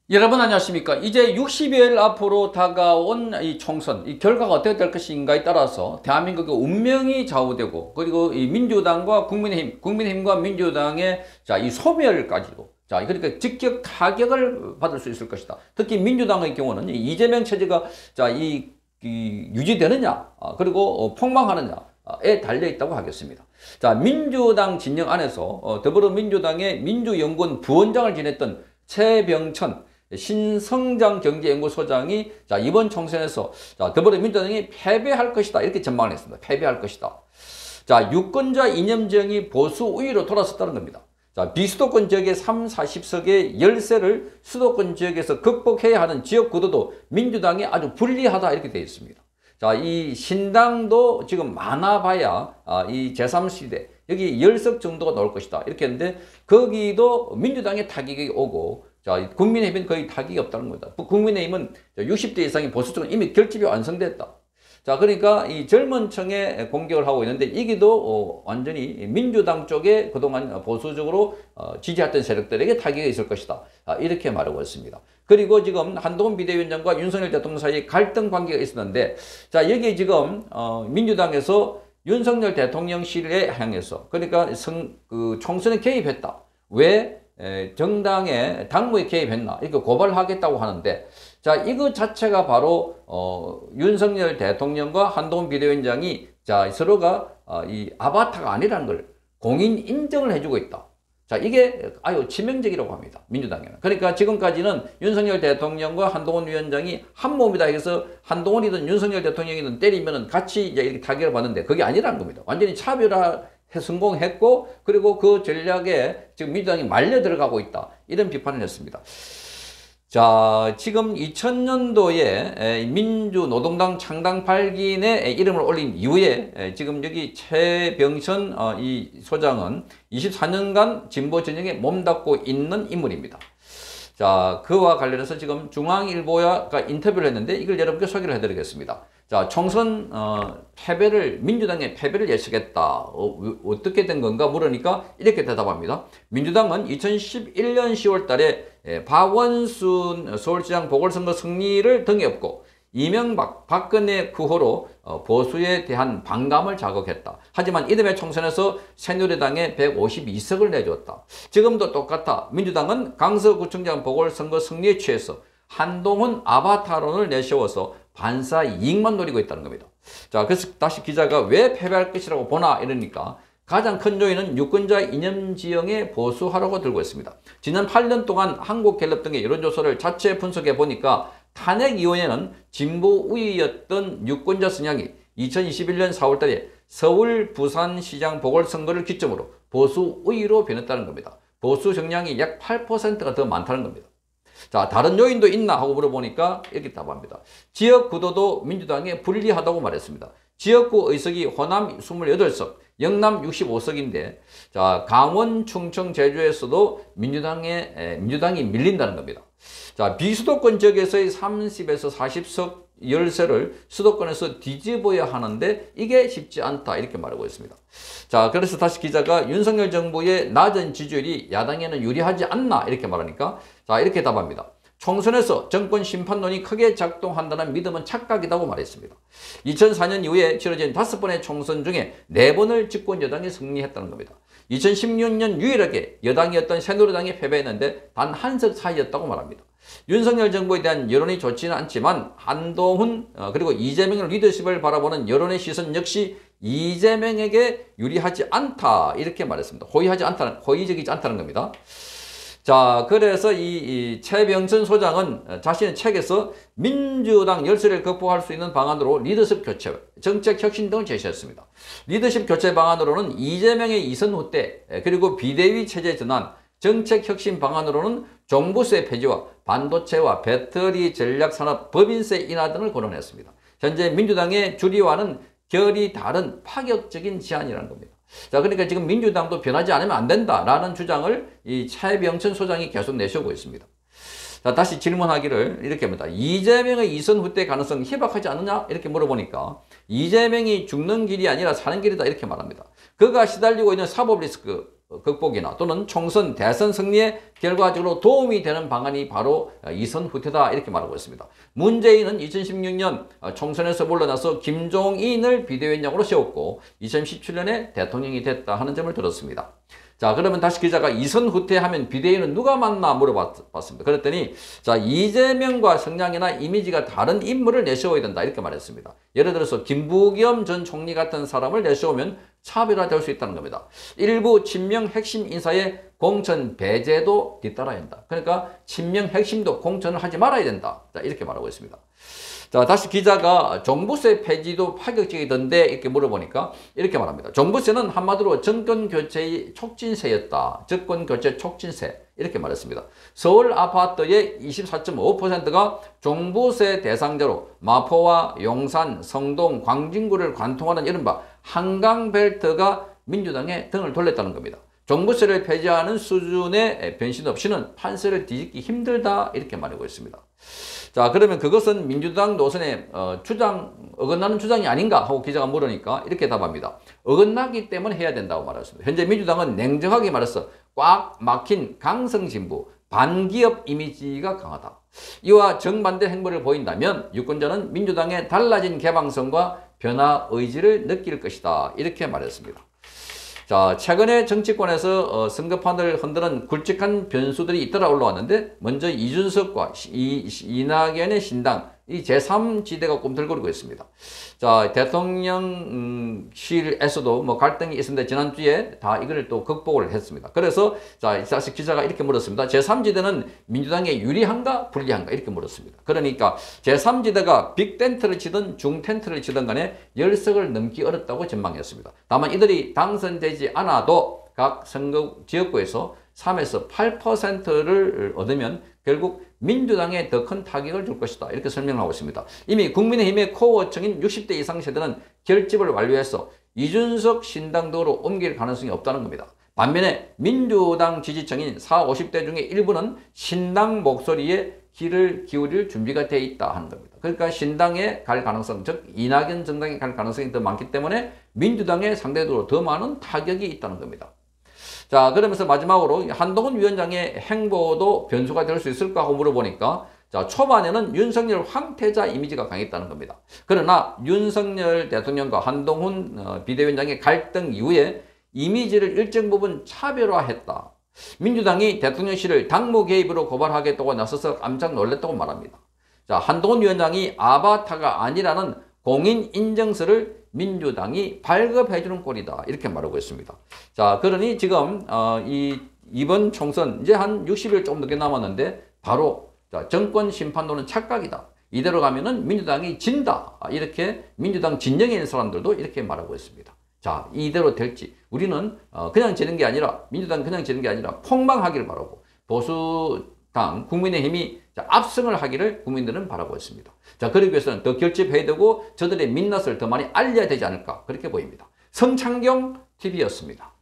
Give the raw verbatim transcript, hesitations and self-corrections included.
여러분 안녕하십니까? 이제 육십여일 앞으로 다가온 이 총선, 이 결과가 어떻게 될 것인가에 따라서 대한민국의 운명이 좌우되고, 그리고 이 민주당과 국민의힘, 국민의힘과 민주당의 자, 이 소멸까지도, 자, 그러니까 직격 타격을 받을 수 있을 것이다. 특히 민주당의 경우는 이 이재명 체제가 자, 이, 이 유지되느냐, 그리고 어, 폭망하느냐에 달려 있다고 하겠습니다. 자, 민주당 진영 안에서 어, 더불어민주당의 민주연구원 부원장을 지냈던 최병천 신성장 경제연구소장이 자, 이번 총선에서 자, 더불어민주당이 패배할 것이다 이렇게 전망을 했습니다. 패배할 것이다. 자, 유권자 이념정이 보수 우위로 돌아섰다는 겁니다. 자, 비수도권 지역의 삼, 사십 석의 열세를 수도권 지역에서 극복해야 하는 지역 구도도 민주당이 아주 불리하다 이렇게 되어 있습니다. 자, 이 신당도 지금 많아봐야 아, 이 제삼 시대 여기 십 석 정도가 나올 것이다 이렇게 했는데, 거기도 민주당의 타격이 오고, 자, 국민의힘은 거의 타격이 없다는 겁니다. 국민의힘은 육십 대 이상의 보수 쪽은 이미 결집이 완성됐다. 자, 그러니까 이 젊은 층에 공격을 하고 있는데, 이게도 어, 완전히 민주당 쪽에 그동안 보수적으로 어, 지지했던 세력들에게 타격이 있을 것이다. 아, 이렇게 말하고 있습니다. 그리고 지금 한동훈 비대위원장과 윤석열 대통령 사이에 갈등 관계가 있었는데, 자, 여기 지금 어, 민주당에서 윤석열 대통령실에 향해서, 그러니까 성, 그 총선에 개입했다. 왜 에, 정당의 당무에 개입했나? 이거 고발하겠다고 하는데, 자, 이거 자체가 바로 어, 윤석열 대통령과 한동훈 비대위원장이 자, 서로가 어, 이 아바타가 아니라는 걸 공인 인정을 해주고 있다. 자, 이게 아주 치명적이라고 합니다. 민주당에는. 그러니까 지금까지는 윤석열 대통령과 한동훈 위원장이 한 몸이다 해서 한동훈이든 윤석열 대통령이든 때리면은 같이 이제 이렇게 타격을 받는데, 그게 아니라는 겁니다. 완전히 차별화 성공했고, 그리고 그 전략에 지금 민주당이 말려 들어가고 있다. 이런 비판을 했습니다. 자, 지금 이천 년도에 민주노동당 창당 발기인의 이름을 올린 이후에 지금 여기 최병천 이 소장은 이십사 년간 진보 진영에 몸담고 있는 인물입니다. 자, 그와 관련해서 지금 중앙일보가 인터뷰를 했는데, 이걸 여러분께 소개를 해드리겠습니다. 자, 총선 어, 패배를, 민주당의 패배를 예측했다. 어, 어떻게 된 건가 물으니까 이렇게 대답합니다. 민주당은 이천십일 년 시월 달에 예, 박원순 서울시장 보궐선거 승리를 등에 업고 이명박, 박근혜 후보로 어, 보수에 대한 반감을 자극했다. 하지만 이듬해 총선에서 새누리당에 백오십이 석을 내주었다. 지금도 똑같아. 민주당은 강서구청장 보궐선거 승리에 취해서 한동훈 아바타론을 내세워서 반사 이익만 노리고 있다는 겁니다. 자, 그래서 다시 기자가 왜 패배할 것이라고 보나 이러니까, 가장 큰 요인은 유권자 이념 지형의 보수화라고 들고 있습니다. 지난 팔 년 동안 한국갤럽 등의 여론조사를 자체 분석해 보니까 탄핵 이후에는 진보 우위였던 유권자 성향이 이천이십일 년 사월 달에 서울 부산시장 보궐선거를 기점으로 보수 우위로 변했다는 겁니다. 보수 정량이 약 팔 퍼센트가 더 많다는 겁니다. 자, 다른 요인도 있나 하고 물어보니까 이렇게 답합니다. 지역 구도도 민주당에 불리하다고 말했습니다. 지역구 의석이 호남 이십팔 석, 영남 육십오 석인데, 자, 강원, 충청, 제주에서도 민주당에, 에, 민주당이 밀린다는 겁니다. 자, 비수도권 지역에서의 삼십에서 사십 석 열세를 수도권에서 뒤집어야 하는데 이게 쉽지 않다 이렇게 말하고 있습니다. 자, 그래서 다시 기자가 윤석열 정부의 낮은 지지율이 야당에는 유리하지 않나 이렇게 말하니까, 자, 이렇게 답합니다. 총선에서 정권 심판론이 크게 작동한다는 믿음은 착각이라고 말했습니다. 이천사 년 이후에 치러진 다섯 번의 총선 중에 네 번을 집권 여당이 승리했다는 겁니다. 이천십육 년 유일하게 여당이었던 새누리당이 패배했는데 단 한 석 차이였다고 말합니다. 윤석열 정부에 대한 여론이 좋지는 않지만 한동훈 그리고 이재명의 리더십을 바라보는 여론의 시선 역시 이재명에게 유리하지 않다 이렇게 말했습니다. 호의하지 않다는, 호의적이지 않다는 겁니다. 자, 그래서 이, 이 최병천 소장은 자신의 책에서 민주당 열세를 극복할 수 있는 방안으로 리더십 교체, 정책 혁신 등을 제시했습니다. 리더십 교체 방안으로는 이재명의 이선 후퇴, 그리고 비대위 체제 전환, 정책 혁신 방안으로는 종부세 폐지와 반도체와 배터리 전략 산업 법인세 인하 등을 거론했습니다. 현재 민주당의 주리와는 결이 다른 파격적인 제안이라는 겁니다. 자, 그러니까 지금 민주당도 변하지 않으면 안 된다라는 주장을 이 차병천 소장이 계속 내세우고 있습니다. 자, 다시 질문하기를 이렇게 합니다. 이재명의 이선 후퇴 가능성 희박하지 않느냐? 이렇게 물어보니까 이재명이 죽는 길이 아니라 사는 길이다 이렇게 말합니다. 그가 시달리고 있는 사법 리스크, 극복이나 또는 총선, 대선 승리에 결과적으로 도움이 되는 방안이 바로 이선 후퇴다 이렇게 말하고 있습니다. 문재인은 이천십육 년 총선에서 물러나서 김종인을 비대위원장으로 세웠고 이천십칠 년에 대통령이 됐다 하는 점을 들었습니다. 자, 그러면 다시 기자가 이선 후퇴하면 비대위는 누가 맡나 물어봤습니다. 그랬더니 자, 이재명과 성향이나 이미지가 다른 인물을 내세워야 된다 이렇게 말했습니다. 예를 들어서 김부겸 전 총리 같은 사람을 내세우면 차별화될 수 있다는 겁니다. 일부 친명 핵심 인사의 공천 배제도 뒤따라야 한다. 그러니까 친명 핵심도 공천을 하지 말아야 된다. 자, 이렇게 말하고 있습니다. 자, 다시 기자가 종부세 폐지도 파격적이던데 이렇게 물어보니까 이렇게 말합니다. 종부세는 한마디로 정권교체의 촉진세였다. 정권교체 촉진세 이렇게 말했습니다. 서울 아파트의 이십사 점 오 퍼센트가 종부세 대상자로 마포와 용산, 성동, 광진구를 관통하는 이른바 한강벨트가 민주당에 등을 돌렸다는 겁니다. 종부세를 폐지하는 수준의 변신 없이는 판세를 뒤집기 힘들다 이렇게 말하고 있습니다. 자, 그러면 그것은 민주당 노선의 어, 주장, 어긋나는 주장이 아닌가 하고 기자가 물으니까 이렇게 답합니다. 어긋나기 때문에 해야 된다고 말했습니다. 현재 민주당은 냉정하게 말해서 꽉 막힌 강성진부, 반기업 이미지가 강하다. 이와 정반대 행보를 보인다면 유권자는 민주당의 달라진 개방성과 변화 의지를 느낄 것이다. 이렇게 말했습니다. 자, 최근에 정치권에서 어, 선거판을 흔드는 굵직한 변수들이 잇따라 올라왔는데 먼저 이준석과 이, 이낙연의 신당 이 제삼 지대가 꿈틀거리고 있습니다. 자, 대통령실에서도 뭐 갈등이 있었는데 지난주에 다 이걸 또 극복을 했습니다. 그래서 자, 사실 기자가 이렇게 물었습니다. 제삼 지대는 민주당에 유리한가 불리한가 이렇게 물었습니다. 그러니까 제삼 지대가 빅 텐트를 치든 중 텐트를 치든 간에 십 석을 넘기 어렵다고 전망했습니다. 다만 이들이 당선되지 않아도 각 선거 지역구에서 삼에서 팔 퍼센트를 얻으면 결국 민주당에 더 큰 타격을 줄 것이다. 이렇게 설명하고 있습니다. 이미 국민의힘의 코어층인 육십 대 이상 세대는 결집을 완료해서 이준석 신당 등으로 옮길 가능성이 없다는 겁니다. 반면에 민주당 지지층인 사십, 오십 대 중에 일부는 신당 목소리에 귀를 기울일 준비가 돼 있다 하는 겁니다. 그러니까 신당에 갈 가능성, 즉 이낙연 정당에 갈 가능성이 더 많기 때문에 민주당에 상대적으로 더 많은 타격이 있다는 겁니다. 자, 그러면서 마지막으로 한동훈 위원장의 행보도 변수가 될 수 있을까 하고 물어보니까 자, 초반에는 윤석열 황태자 이미지가 강했다는 겁니다. 그러나 윤석열 대통령과 한동훈 어, 비대위원장의 갈등 이후에 이미지를 일정 부분 차별화했다. 민주당이 대통령실을 당무 개입으로 고발하겠다고 나서서 깜짝 놀랐다고 말합니다. 자, 한동훈 위원장이 아바타가 아니라는 공인 인정서를 민주당이 발급해주는 꼴이다. 이렇게 말하고 있습니다. 자, 그러니 지금 어, 이 이번 총선 이제 한 육십 일 조금 넘게 남았는데 바로 자, 정권 심판론은 착각이다. 이대로 가면은 민주당이 진다. 이렇게 민주당 진영에 있는 사람들도 이렇게 말하고 있습니다. 자, 이대로 될지 우리는 어, 그냥 지는 게 아니라 민주당 그냥 지는 게 아니라 폭망하기를 바라고 보수당 국민의힘이 자, 압승을 하기를 국민들은 바라고 있습니다. 자, 그러기 위해서는 더 결집해야 되고 저들의 민낯을 더 많이 알려야 되지 않을까 그렇게 보입니다. 성창경 티비였습니다.